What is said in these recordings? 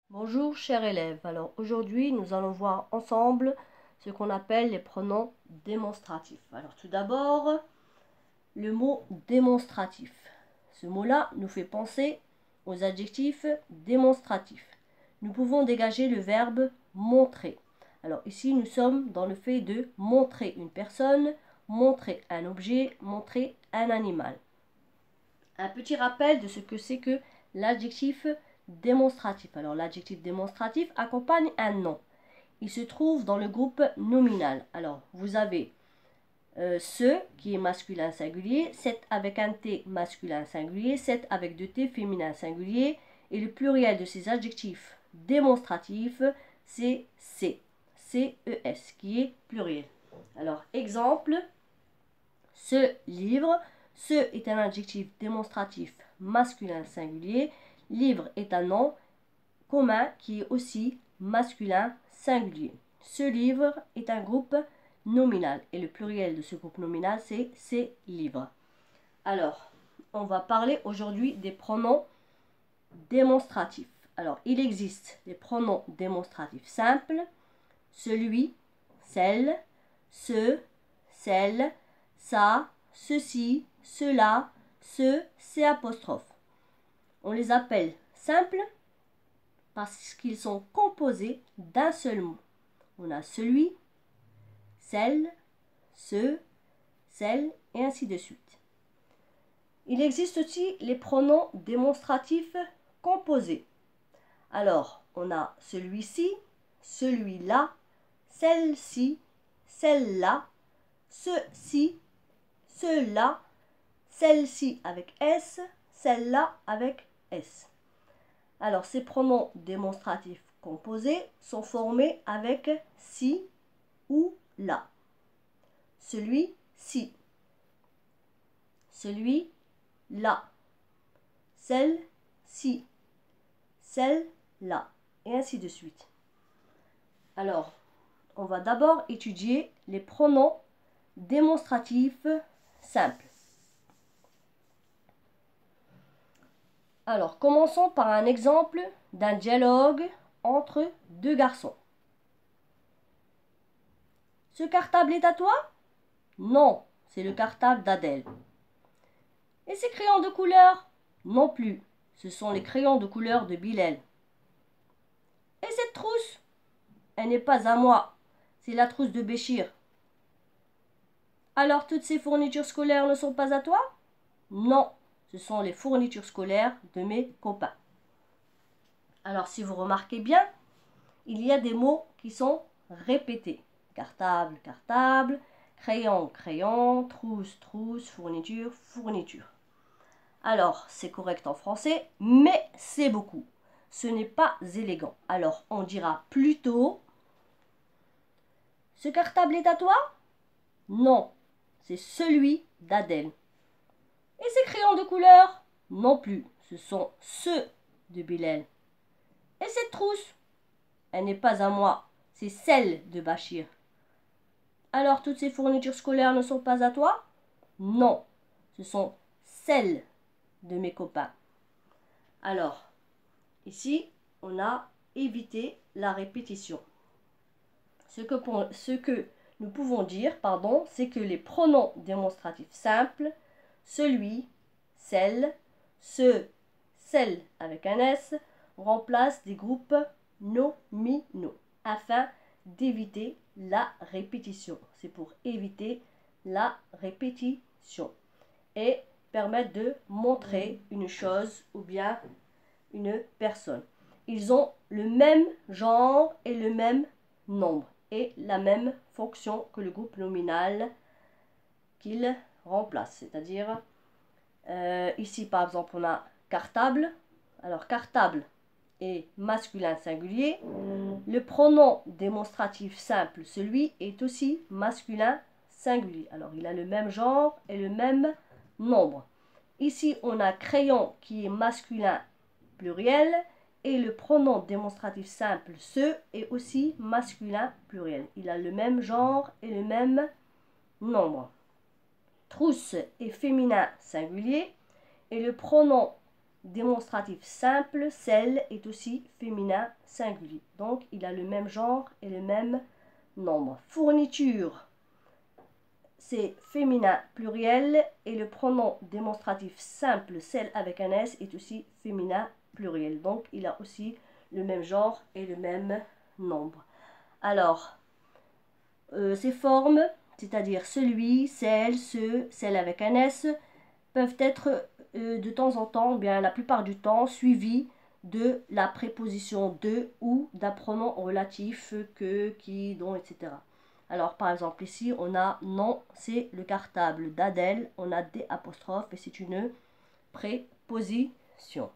Bonjour chers élèves, alors aujourd'hui nous allons voir ensemble ce qu'on appelle les pronoms démonstratifs. Alors tout d'abord, le mot démonstratif. Ce mot-là nous fait penser aux adjectifs démonstratifs. Nous pouvons dégager le verbe montrer. Alors ici nous sommes dans le fait de montrer une personne, montrer un objet, montrer un animal. Un petit rappel de ce que c'est que l'adjectif démonstratif. Alors l'adjectif démonstratif accompagne un nom. Il se trouve dans le groupe nominal. Alors vous avez ce qui est masculin singulier, cet avec un T masculin singulier, cet avec deux T féminin singulier, et le pluriel de ces adjectifs démonstratifs, c'est C, C-E-S, qui est pluriel. Alors exemple, ce livre, ce est un adjectif démonstratif masculin singulier. Livre est un nom commun qui est aussi masculin singulier. Ce livre est un groupe nominal et le pluriel de ce groupe nominal c'est ces livres. Alors, on va parler aujourd'hui des pronoms démonstratifs. Alors, il existe des pronoms démonstratifs simples, celui, celle, ce, celle, ça, ceci, cela, c'est apostrophe. On les appelle simples parce qu'ils sont composés d'un seul mot. On a celui, celle, ce, celle et ainsi de suite. Il existe aussi les pronoms démonstratifs composés. Alors, on a celui-ci, celui-là, celle-ci, celle-là, ceci, cela, celle-ci avec S, celle-là avec S. Alors, ces pronoms démonstratifs composés sont formés avec si ou la. Celui-ci, celui-là, celle-ci, celle-là, et ainsi de suite. Alors, on va d'abord étudier les pronoms démonstratifs simples. Alors, commençons par un exemple d'un dialogue entre deux garçons. Ce cartable est à toi? Non, c'est le cartable d'Adèle. Et ces crayons de couleur? Non plus, ce sont les crayons de couleur de Bilal. Et cette trousse? Elle n'est pas à moi, c'est la trousse de Béchir. Alors toutes ces fournitures scolaires ne sont pas à toi? Non, ce sont les fournitures scolaires de mes copains. Alors si vous remarquez bien, il y a des mots qui sont répétés. Cartable, cartable, crayon, crayon, trousse, trousse, fourniture, fourniture. Alors, c'est correct en français, mais c'est beaucoup. Ce n'est pas élégant. Alors, on dira plutôt « Ce cartable est à toi ?» Non, c'est celui d'Adèle. Et ces crayons de couleur? Non plus, ce sont ceux de Bilal. Et cette trousse? Elle n'est pas à moi, c'est celle de Bachir. Alors, toutes ces fournitures scolaires ne sont pas à toi? Non, ce sont celles de mes copains. Alors, ici, on a évité la répétition. Ce que nous pouvons dire, c'est que les pronoms démonstratifs simples, celui, celle, ce, celle avec un S, remplacent des groupes nominaux afin d'éviter la répétition. C'est pour éviter la répétition et permettre de montrer une chose ou bien une personne. Ils ont le même genre et le même nombre et la même fonction que le groupe nominal qu'ils remplacent. C'est-à-dire, ici par exemple, on a cartable. Alors, cartable est masculin singulier. Le pronom démonstratif simple, celui, est aussi masculin singulier. Alors, il a le même genre et le même nombre. Ici, on a crayon qui est masculin pluriel et le pronom démonstratif simple ce est aussi masculin pluriel. Il a le même genre et le même nombre. Trousse est féminin singulier et le pronom démonstratif simple, celle est aussi féminin singulier. Donc, il a le même genre et le même nombre. Fourniture, c'est féminin pluriel et le pronom démonstratif simple, celle avec un S, est aussi féminin pluriel. Donc, il a aussi le même genre et le même nombre. Alors, ces formes, c'est-à-dire celui, celle, ce, celle avec un S, peuvent être de temps en temps, bien la plupart du temps, suivies de la préposition de ou d'un pronom relatif que, qui, dont, etc. Alors, par exemple, ici, on a non, c'est le cartable d'Adèle, on a des apostrophes et c'est une préposition.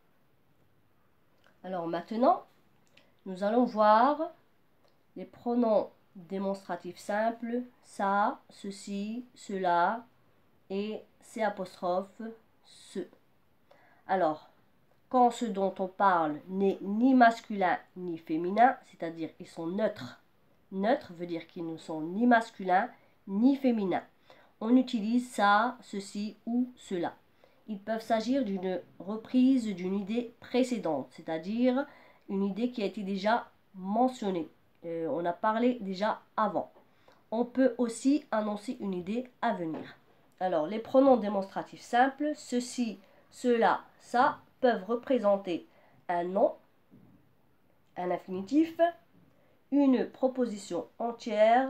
Alors maintenant, nous allons voir les pronoms démonstratifs simples, ça, ceci, cela et ces apostrophes, ce. Alors, quand ce dont on parle n'est ni masculin ni féminin, c'est-à-dire ils sont neutres. Neutre veut dire qu'ils ne sont ni masculins ni féminins. On utilise ça, ceci ou cela. Ils peuvent s'agir d'une reprise d'une idée précédente, c'est-à-dire une idée qui a été déjà mentionnée. On a parlé déjà avant. On peut aussi annoncer une idée à venir. Alors, les pronoms démonstratifs simples, ceci, cela, ça, peuvent représenter un nom, un infinitif, une proposition entière.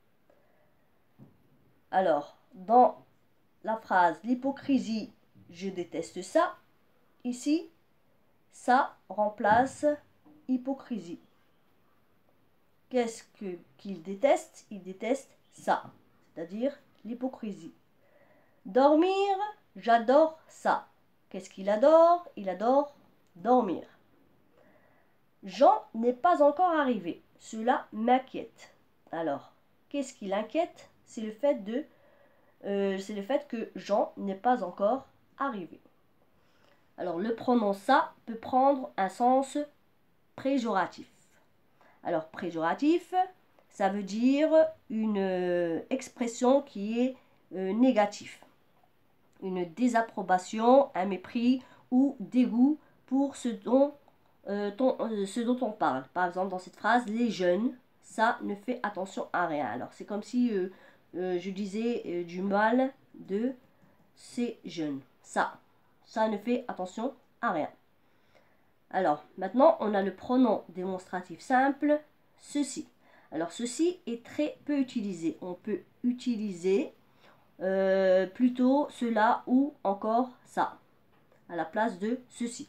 Alors, dans la phrase l'hypocrisie, je déteste ça, ici, ça remplace hypocrisie. Qu'est-ce qu'il déteste? Il déteste ça, c'est-à-dire l'hypocrisie. Dormir, j'adore ça. Qu'est-ce qu'il adore? Il adore dormir. Jean n'est pas encore arrivé. Cela m'inquiète. Alors, qu'est-ce qui l'inquiète? C'est le fait que Jean n'est pas encore arrivé. Alors, le pronom ça peut prendre un sens péjoratif. Alors, péjoratif, ça veut dire une expression qui est négative. Une désapprobation, un mépris ou dégoût pour ce dont on parle. Par exemple, dans cette phrase, les jeunes, ça ne fait attention à rien. Alors, c'est comme si je disais du mal de ces jeunes. Ça ne fait attention à rien. Alors, maintenant, on a le pronom démonstratif simple, ceci. Alors, ceci est très peu utilisé. On peut utiliser plutôt cela ou encore ça à la place de ceci.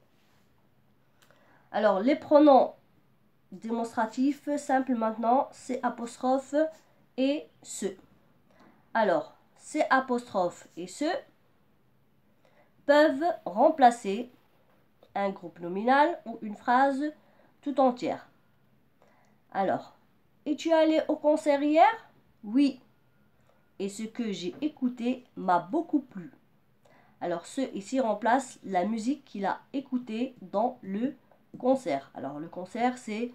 Alors, les pronoms démonstratifs simples maintenant, c'est apostrophe et ce. Alors, ces apostrophes et ce peuvent remplacer un groupe nominal ou une phrase tout entière. Alors, es-tu allé au concert hier? Oui. Et ce que j'ai écouté m'a beaucoup plu. Alors, ce ici remplace la musique qu'il a écoutée dans le concert. Alors, le concert, c'est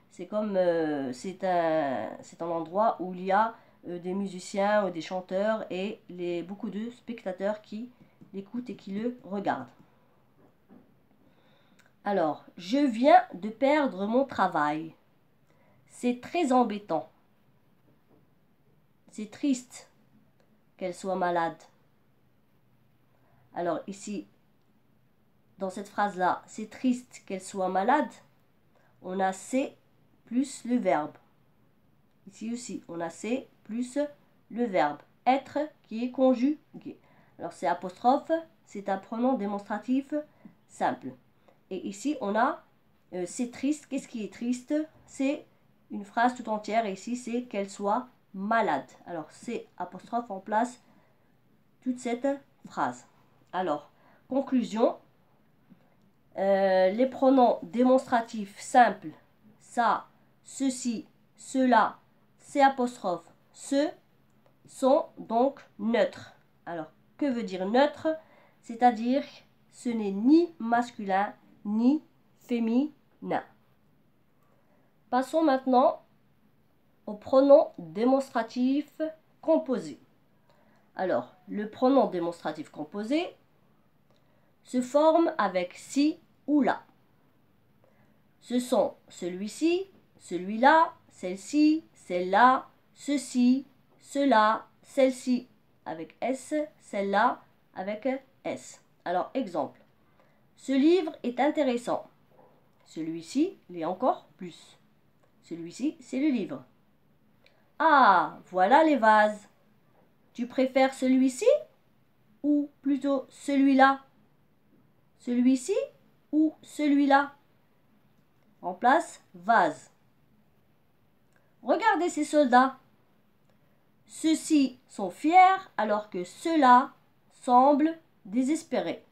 un endroit où il y a des musiciens ou des chanteurs et beaucoup de spectateurs qui l'écoutent et qui le regardent. Alors, je viens de perdre mon travail. C'est très embêtant. C'est triste qu'elle soit malade. Alors ici, dans cette phrase-là, c'est triste qu'elle soit malade. On a c'est plus le verbe. Ici aussi, on a c'est plus le verbe être qui est conjugué. Alors c'est apostrophe, c'est un pronom démonstratif simple. Et ici, on a c'est triste. Qu'est-ce qui est triste? C'est une phrase tout entière. Et ici, c'est qu'elle soit malade. Alors, c'est apostrophe en place toute cette phrase. Alors, conclusion. Les pronoms démonstratifs simples, ça, ceci, cela, ces apostrophes, ce, sont donc neutres. Alors, que veut dire neutre? C'est-à-dire, ce n'est ni masculin, ni féminin. Passons maintenant au pronom démonstratif composé. Alors, le pronom démonstratif composé, se forment avec ci ou là. Ce sont celui-ci, celui-là, celle-ci, celle-là, ceci, cela, celle-ci avec S, celle-là avec S. Alors, exemple. Ce livre est intéressant. Celui-ci l'est encore plus. Celui-ci, c'est le livre. Ah, voilà les vases. Tu préfères celui-ci ou plutôt celui-là? Celui-ci ou celui-là? Remplace vase. Regardez ces soldats. Ceux-ci sont fiers alors que ceux-là semblent désespérés.